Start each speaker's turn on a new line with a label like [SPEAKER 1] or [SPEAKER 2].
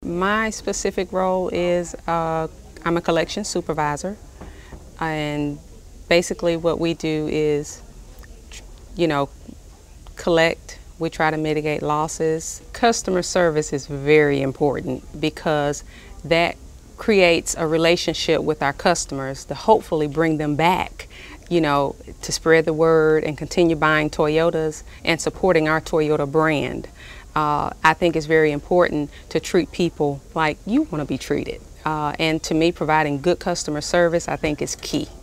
[SPEAKER 1] My specific role is I'm a collection supervisor, and basically what we do is, collect. We try to mitigate losses. Customer service is very important because that creates a relationship with our customers to hopefully bring them back, to spread the word and continue buying Toyotas and supporting our Toyota brand. I think it's very important to treat people like you want to be treated. And to me, providing good customer service, I think, is key.